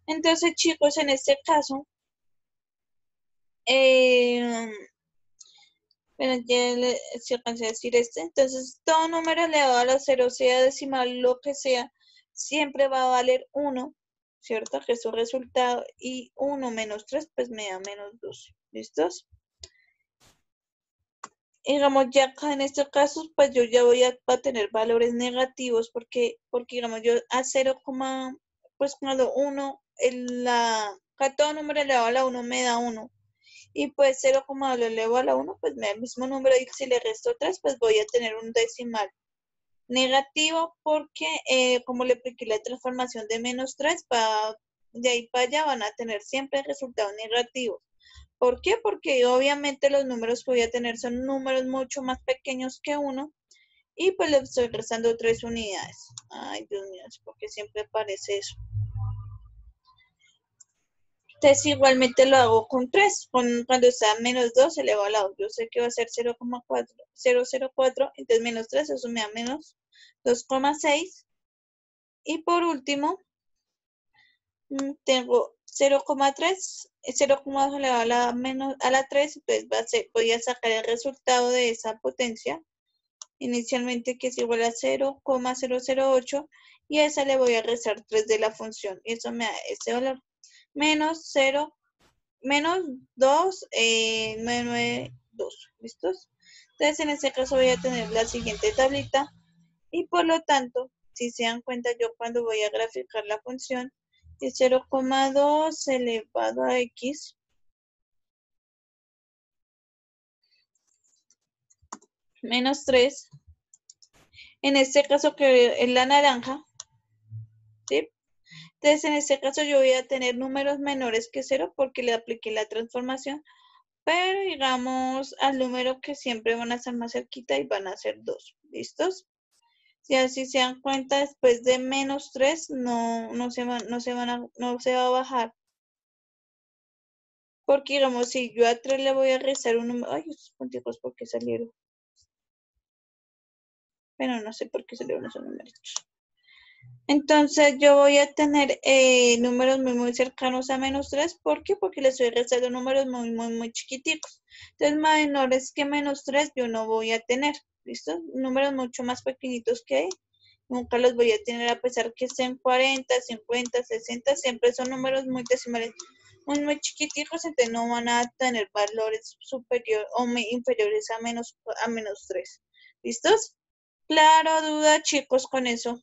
Entonces, chicos, en este caso, bueno, si alcancé a decir entonces todo número elevado a la 0, sea decimal, lo que sea, siempre va a valer 1, ¿cierto? Que es su resultado, y 1 menos 3, pues me da menos 12, ¿listos? Digamos, ya acá en este caso, pues yo ya voy a tener valores negativos, porque digamos, yo a 0, pues cuando 1, acá todo número elevado a la 1 me da 1, y pues 0, lo elevo a la 1, pues me da el mismo número, y si le resto 3, pues voy a tener un decimal negativo, porque como le apliqué la transformación de menos 3, de ahí para allá van a tener siempre resultados negativos. ¿Por qué? Porque obviamente los números que voy a tener son números mucho más pequeños que 1, y pues le estoy restando 3 unidades. Ay, Dios mío, es porque siempre aparece eso. Entonces igualmente lo hago con 3, cuando está menos 2 elevado al lado. Yo sé que va a ser 0,4, entonces menos 3, eso me da menos 2,6. Y por último, tengo 0,3, 0,2 elevado a la 3, entonces voy a sacar el resultado de esa potencia, inicialmente, que es igual a 0,008, y a esa le voy a restar 3 de la función, y eso me da ese valor, menos 0, menos 2, 992, ¿listos? Entonces en este caso voy a tener la siguiente tablita, y por lo tanto, si se dan cuenta, yo cuando voy a graficar la función, es 0,2 elevado a x menos 3, en este caso que es la naranja, ¿sí? Entonces en este caso yo voy a tener números menores que 0 porque le apliqué la transformación, pero digamos al número que siempre van a estar más cerquita, y van a ser 2, ¿listos? Si así se dan cuenta, después de menos 3 no se va a bajar. Porque digamos, si yo a 3 le voy a restar un número, ay, estos punticos, ¿por qué salieron? Pero no sé por qué salieron esos números. Entonces yo voy a tener números muy cercanos a menos 3. ¿Por qué? Porque le estoy restando números muy chiquiticos. Entonces menores que menos 3 yo no voy a tener. ¿Listo? Números mucho más pequeñitos que hay, nunca los voy a tener, a pesar que estén 40, 50, 60, siempre son números muy decimales, muy chiquiticos, entonces no van a tener valores superiores o inferiores a menos 3. ¿Listos? Claro, duda, chicos, con eso.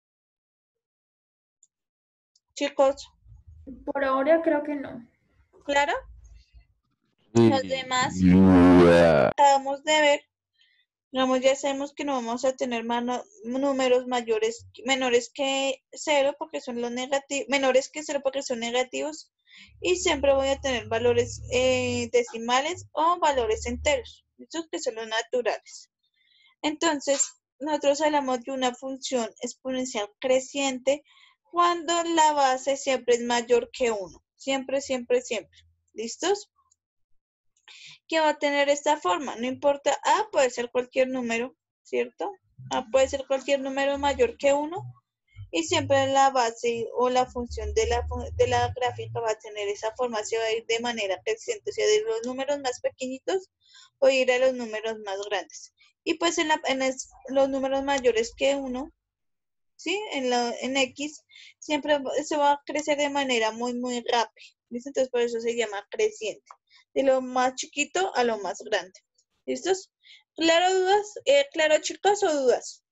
Chicos, Por ahora creo que no. ¿claro? Los demás, Yeah. acabamos de ver, digamos, ya sabemos que no vamos a tener números menores que 0 porque son los negativos, menores que 0 porque son negativos, y siempre voy a tener valores decimales o valores enteros, estos que son los naturales. Entonces, nosotros hablamos de una función exponencial creciente cuando la base siempre es mayor que 1. Siempre, siempre, siempre. ¿Listos? ¿Qué va a tener esta forma? No importa, A puede ser cualquier número, ¿cierto? A puede ser cualquier número mayor que 1, y siempre la base o la función de la gráfica va a tener esa forma, se va a ir de manera creciente, o sea, de los números más pequeñitos voy a ir a los números más grandes. Y pues los números mayores que 1, ¿sí? En X, siempre se va a crecer de manera muy rápida. ¿Listo? Entonces por eso se llama creciente. De lo más chiquito a lo más grande. ¿Listos? ¿Claro dudas? ¿Claro chicos o dudas?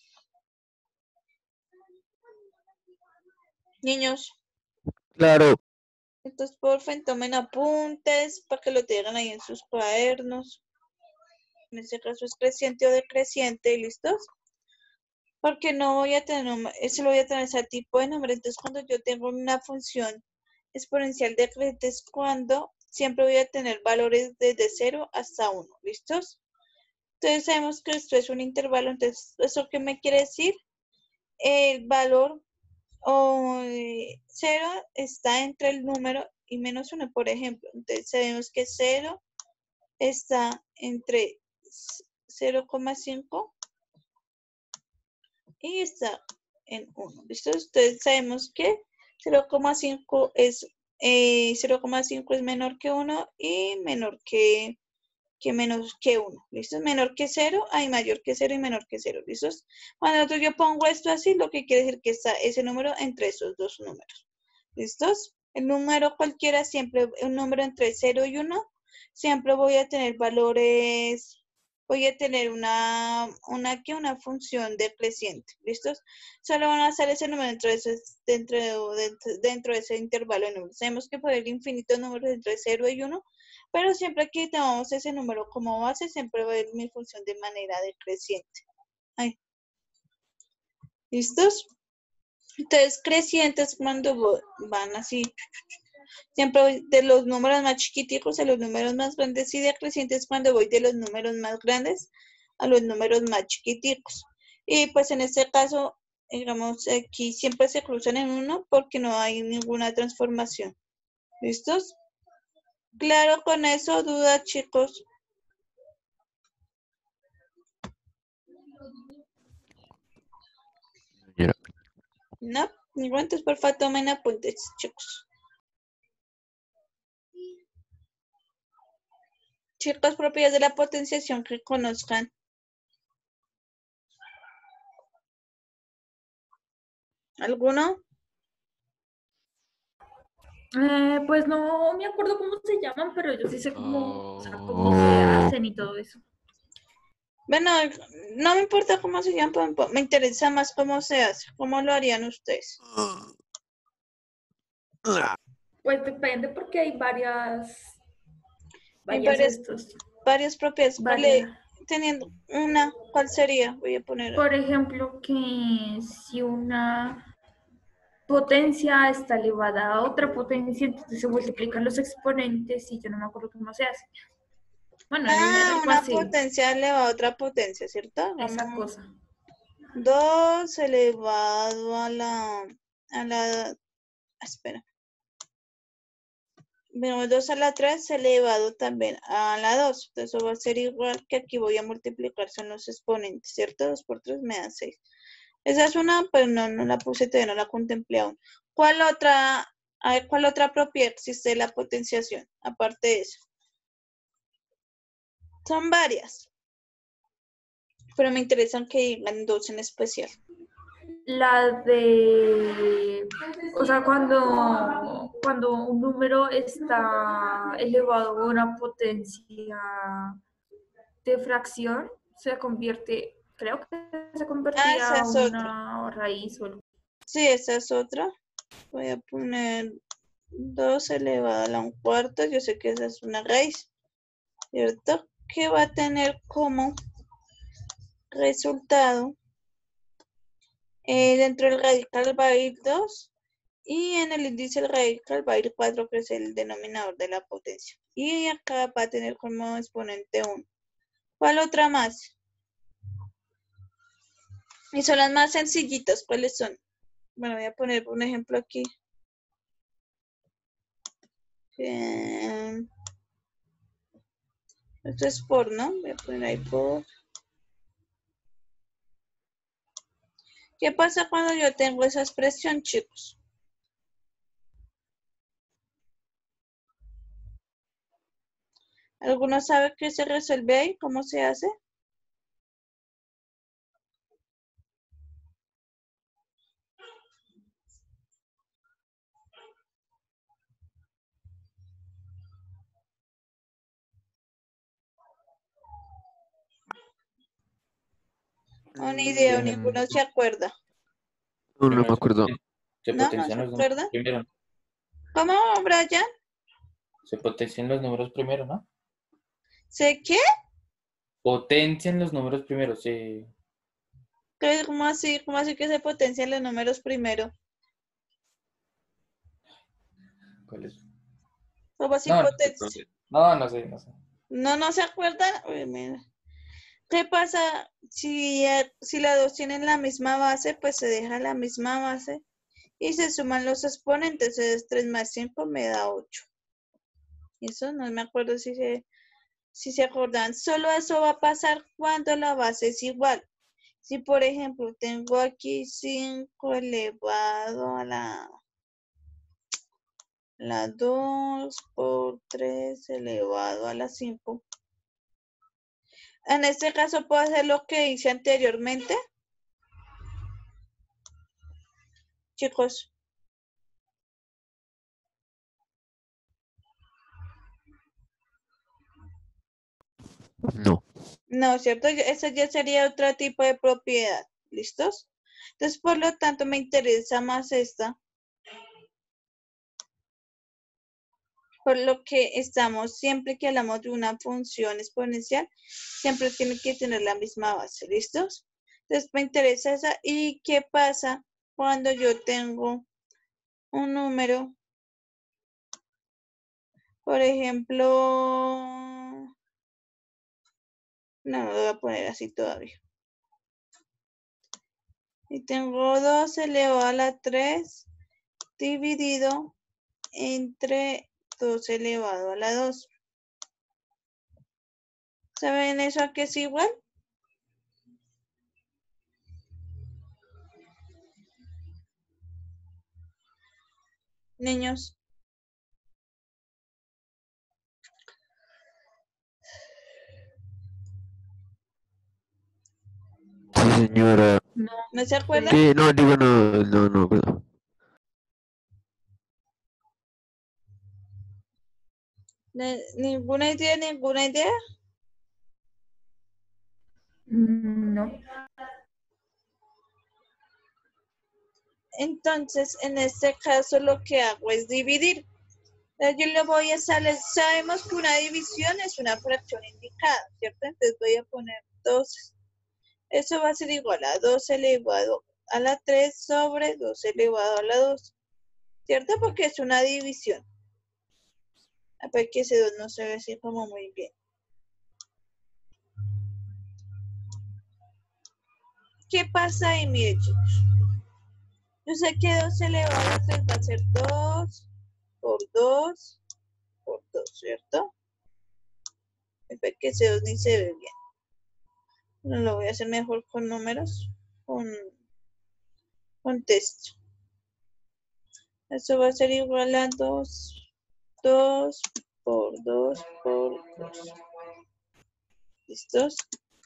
Niños. Claro. Entonces, porfa, tomen apuntes para que lo tengan ahí en sus cuadernos. En este caso es creciente o decreciente, ¿listos? Porque no voy a tener, eso lo voy a tener ese tipo de nombre. Entonces, cuando yo tengo una función exponencial decreciente es cuando siempre voy a tener valores desde 0 hasta 1, ¿listos? Entonces, sabemos que esto es un intervalo. Entonces, ¿eso qué me quiere decir? El valor 0 está entre el número y menos 1, por ejemplo. Entonces sabemos que 0 está entre 0,5 y está en 1. ¿Listo? Entonces sabemos que 0,5 es 0,5 es menor que 1 y menor que menos que 1. ¿Listo? Menor que 0, hay mayor que 0 y menor que 0. ¿Listo? Cuando yo pongo esto así, lo que quiere decir que está ese número entre esos dos números. ¿Listos? El número cualquiera siempre, un número entre 0 y 1, siempre voy a tener valores, voy a tener una función decreciente. ¿Listos? Solo van a estar ese número dentro de ese intervalo de números. Sabemos que puede haber infinitos números entre 0 y 1, pero siempre que tomamos ese número como base, siempre va a haber mi función de manera decreciente. Ahí. ¿Listos? Entonces, crecientes cuando van así. Siempre voy de los números más chiquiticos a los números más grandes y decrecientes cuando voy de los números más grandes a los números más chiquiticos. Y pues en este caso, digamos, aquí siempre se cruzan en 1 porque no hay ninguna transformación. ¿Listos? Claro, con eso, duda, chicos. Mira, No, igual entonces porfa tomen apuntes, chicos. Chicos, propiedades de la potenciación que conozcan. ¿Alguno? Pues no me acuerdo cómo se llaman, pero yo sí sé cómo, o sea, cómo se hacen y todo eso. Bueno, no me importa cómo se llaman, me interesa más cómo se hace. ¿Cómo lo harían ustedes? Pues depende porque hay varias Hay estos. varias propiedades. Varias. Teniendo una, ¿cuál sería? Voy a poner. Por ejemplo, que si una potencia está elevada a otra potencia, entonces se multiplican los exponentes y yo no me acuerdo cómo se hace. Bueno, debe ser algo Una así, potencia elevada a otra potencia, ¿cierto? esa Vamos. cosa. 2 elevado a la, espera. Vemos 2 a la 3 elevado también a la 2. Entonces eso va a ser igual que aquí voy a multiplicar, son los exponentes, ¿cierto? 2 por 3 me da 6. Esa es una, pero no la puse todavía, no la contemplé aún. ¿Cuál otra propiedad existe de la potenciación? Aparte de eso. Son varias. Pero me interesan que digan dos en especial. La de, o sea, cuando un número está elevado a una potencia de fracción, se convierte, creo que se Esa convertía a es otra. una raíz o algo. Sí, esa es otra. Voy a poner 2 elevado a la 1/4. Yo sé que esa es una raíz, ¿cierto? Que va a tener como resultado, dentro del radical va a ir 2 y en el índice del radical va a ir 4, que es el denominador de la potencia. Y acá va a tener como exponente 1. ¿Cuál otra más? Y son las más sencillitas. ¿Cuáles son? Bueno, voy a poner un ejemplo aquí. Esto es por, ¿no? Voy a poner ahí por. ¿Qué pasa cuando yo tengo esa expresión, chicos? ¿Alguno sabe qué se resuelve ahí? ¿Cómo se hace? No, ni idea, ninguno se acuerda. no me acuerdo. Se ¿No? ¿No potencian se los números acuerda? primero. ¿Cómo, Brian? Se potencian los números primero, ¿no? ¿Sé qué? Potencian los números primero, sí. ¿Cómo así? ¿Cómo así que se potencian los números primero? ¿Cuál es? ¿Cómo así No, potencia? no sé. ¿No se acuerdan? Uy, mira. ¿Qué pasa si las dos tienen la misma base? Pues se deja la misma base y se suman los exponentes. Entonces 3 más 5 me da 8. Eso no me acuerdo si se acordan. Solo eso va a pasar cuando la base es igual. Si por ejemplo tengo aquí 5 elevado a la la 2 por 3 elevado a la 5. En este caso puedo hacer lo que hice anteriormente. Chicos. No. No, ¿cierto? Eso ya sería otro tipo de propiedad. ¿Listos? Entonces, por lo tanto, me interesa más esta. Por lo que estamos, siempre que hablamos de una función exponencial, siempre tiene que tener la misma base. ¿Listos? Entonces, me interesa esa. ¿Y qué pasa cuando yo tengo un número? Por ejemplo, no lo voy a poner así todavía. Y tengo 2 elevado a la 3 dividido entre 2 elevado a la 2. ¿Saben eso a qué es igual? Niños. Sí, señora. ¿No se acuerdan? ¿Qué? No, digo, no, perdón. ¿Ninguna idea? ¿Ninguna idea? No. Entonces, en este caso lo que hago es dividir. Yo le voy a salir, sabemos que una división es una fracción indicada, ¿cierto? Entonces voy a poner 2. Eso va a ser igual a 2 elevado a la 3 sobre 2 elevado a la 2, ¿cierto? Porque es una división. A ver que ese 2 no se ve así como muy bien. ¿Qué pasa ahí, mire, chicos? Yo sé que 2 elevado a 3 va a ser 2 por 2 por 2, ¿cierto? A ver que ese 2 ni se ve bien. No lo voy a hacer mejor con números, con texto. Eso va a ser igual a 2 por 2 por 2. ¿Listos?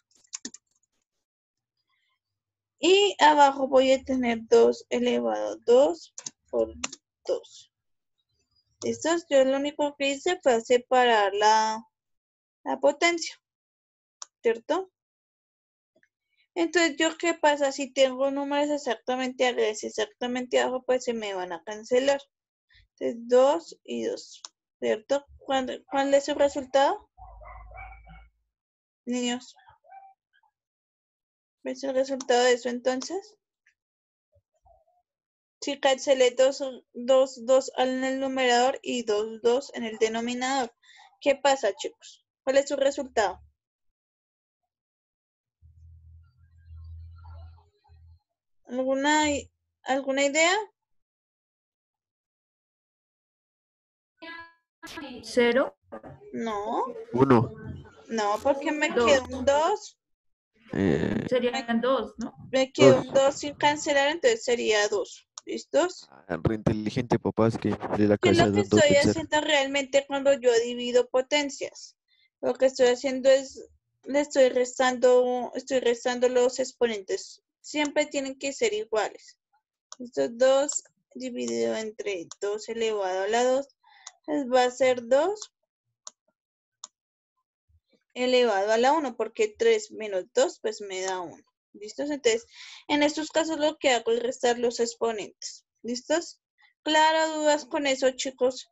Y abajo voy a tener 2 elevado a 2 por 2. ¿Listos? Yo lo único que hice fue separar la potencia, ¿cierto? Entonces, ¿yo qué pasa? Si tengo números exactamente arriba y exactamente abajo, pues se me van a cancelar. Entonces, 2 y 2, ¿cierto? ¿Cuál es su resultado? Niños, ¿ves el resultado de eso entonces? Si cancelé 2 en el numerador y 2 en el denominador. ¿Qué pasa, chicos? ¿Cuál es su resultado? ¿Alguna idea? 0. No, 1. no, porque me 2. quedó un 2. Serían 2, ¿no? Me quedó 2. un 2 sin cancelar, entonces sería 2. ¿Listos? Re inteligente, papá, es que de la ¿Qué es casa lo que dando a estoy pensar. haciendo realmente cuando yo divido potencias? Lo que estoy haciendo es, estoy restando los exponentes. Siempre tienen que ser iguales. Estos 2 dividido entre 2 elevado a la 2, pues va a ser 2 elevado a la 1, porque 3 menos 2, pues me da 1. ¿Listos? Entonces, en estos casos lo que hago es restar los exponentes. ¿Listos? Claro, dudas con eso, chicos.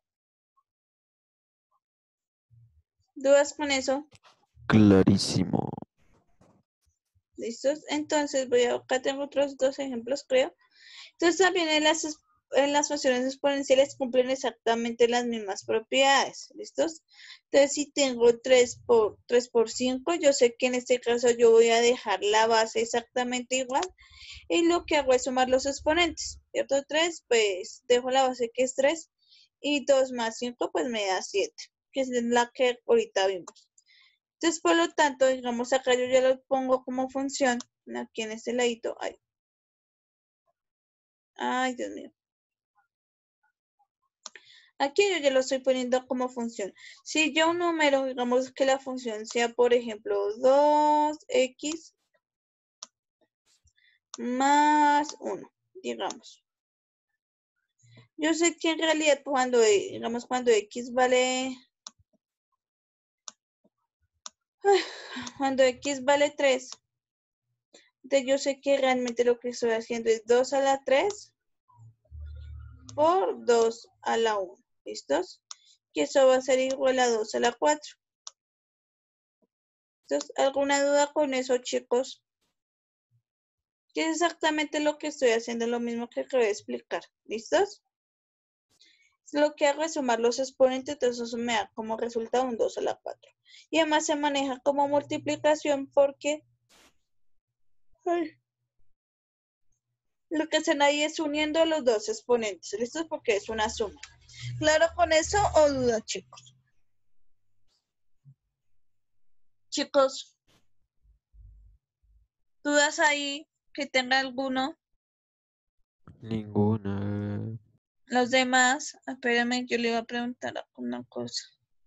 ¿Dudas con eso? Clarísimo. ¿Listos? Entonces, acá tengo otros 2 ejemplos, creo. Entonces, también en las funciones exponenciales cumplen exactamente las mismas propiedades. ¿Listos? Entonces, si tengo 3 por 5, yo sé que en este caso yo voy a dejar la base exactamente igual. Y lo que hago es sumar los exponentes, ¿cierto? 3, pues dejo la base que es 3. Y 2 más 5, pues me da 7, que es la que ahorita vimos. Entonces, por lo tanto, digamos acá yo ya lo pongo como función, aquí en este ladito. Ay, Dios mío. Aquí yo ya lo estoy poniendo como función. Si yo un número, digamos que la función sea, por ejemplo, 2x más 1, digamos. Yo sé que en realidad cuando, digamos, cuando x vale, cuando x vale 3, entonces yo sé que realmente lo que estoy haciendo es 2 a la 3 por 2 a la 1. ¿Listos? Que eso va a ser igual a 2 a la 4. Entonces, ¿alguna duda con eso, chicos? Que es exactamente lo que estoy haciendo, lo mismo que acabo de explicar. ¿Listos? Lo que hago es sumar los exponentes, entonces eso me da como resultado un 2 a la 4. Y además se maneja como multiplicación porque lo que hacen ahí es uniendo los dos exponentes. ¿Listos? Porque es una suma. ¿Claro con eso o duda, chicos? Chicos, ¿dudas ahí que tenga alguno? Ninguna. Los demás, espérame, yo le iba a preguntar una cosa.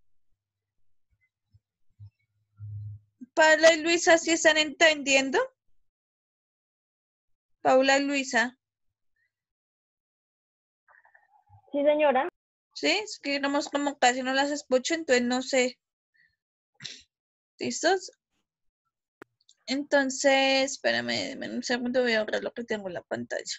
Paula y Luisa, ¿sí están entendiendo? Paula y Luisa. Sí, señora. Sí, es que digamos como casi no las escucho, entonces no sé. ¿Listos? Entonces, espérame, deme un segundo, voy a abrir lo que tengo en la pantalla.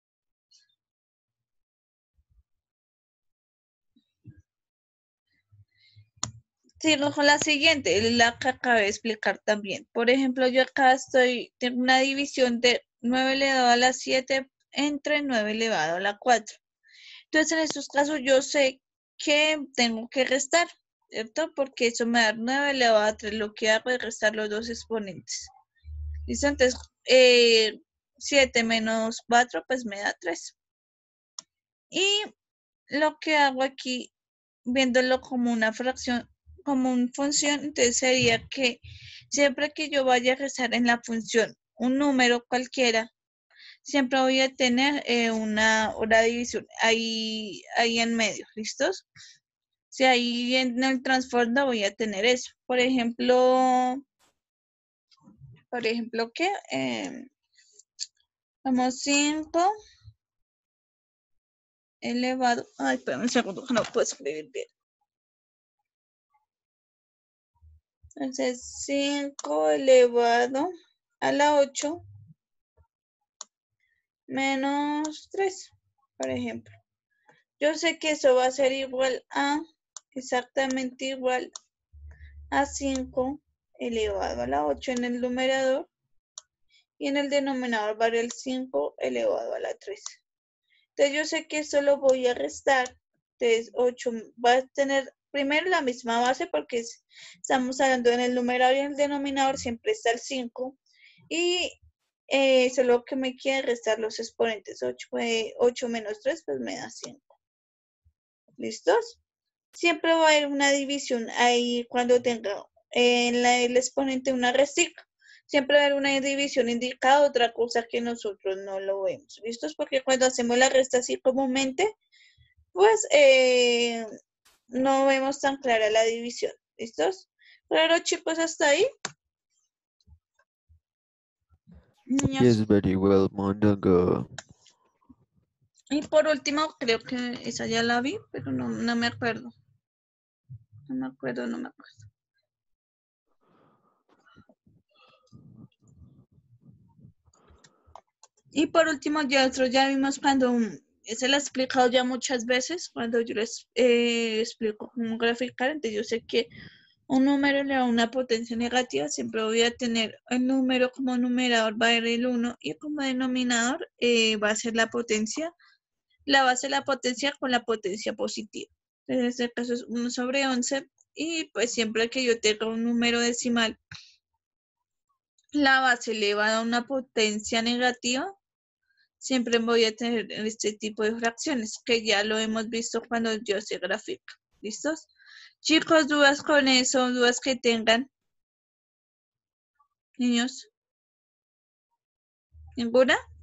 Sigo con la siguiente, la que acabé de explicar también. Por ejemplo, yo acá tengo una división de 9 elevado a la 7 entre 9 elevado a la 4. Entonces, en estos casos yo sé que tengo que restar, ¿cierto? Porque eso me da 9 elevado a 3, lo que hago es restar los dos exponentes. ¿Listo? Entonces, 7 menos 4, pues me da 3. Y lo que hago aquí, viéndolo como una fracción, como una función, entonces sería que siempre que yo vaya a restar en la función un número cualquiera, siempre voy a tener una división ahí en medio, ¿listos? Si ahí en el trasfondo voy a tener eso. Por ejemplo, ¿qué? Vamos 5 elevado. Ay, espérame un segundo, no puedo escribir bien. Entonces, 5 elevado a la 8 menos 3, por ejemplo. Yo sé que eso va a ser igual a, exactamente igual a 5 elevado a la 8 en el numerador y en el denominador va a el 5 elevado a la 3. Entonces yo sé que eso lo voy a restar. Entonces 8 va a tener primero la misma base porque estamos hablando en el numerador y en el denominador siempre está el 5. Y solo que me quiere restar los exponentes. 8 menos 3 pues me da 5. ¿Listos? Siempre va a haber una división ahí cuando tenga en el exponente una restica. Siempre va a haber una división indicada, otra cosa que nosotros no lo vemos. ¿Listos? Porque cuando hacemos la resta así comúnmente, pues no vemos tan clara la división. ¿Listos? Claro, chicos, hasta ahí. Niños. Yes, very well, Monaga. Y por último, creo que esa ya la vi, pero no me acuerdo. No me acuerdo. Y por último, ya vimos cuando, se lo he explicado ya muchas veces, cuando yo les explico cómo graficar, entonces yo sé que un número le da una potencia negativa, siempre voy a tener el número como numerador, va a ser el 1, y como denominador va a ser la potencia, la base de la potencia con la potencia positiva. En este caso es 1 sobre 11, y pues siempre que yo tenga un número decimal, la base elevada a una potencia negativa, siempre voy a tener este tipo de fracciones, que ya lo hemos visto cuando yo se grafica. ¿Listos? Chicos, dudas con eso, dudas que tengan. Niños. ¿Ninguna?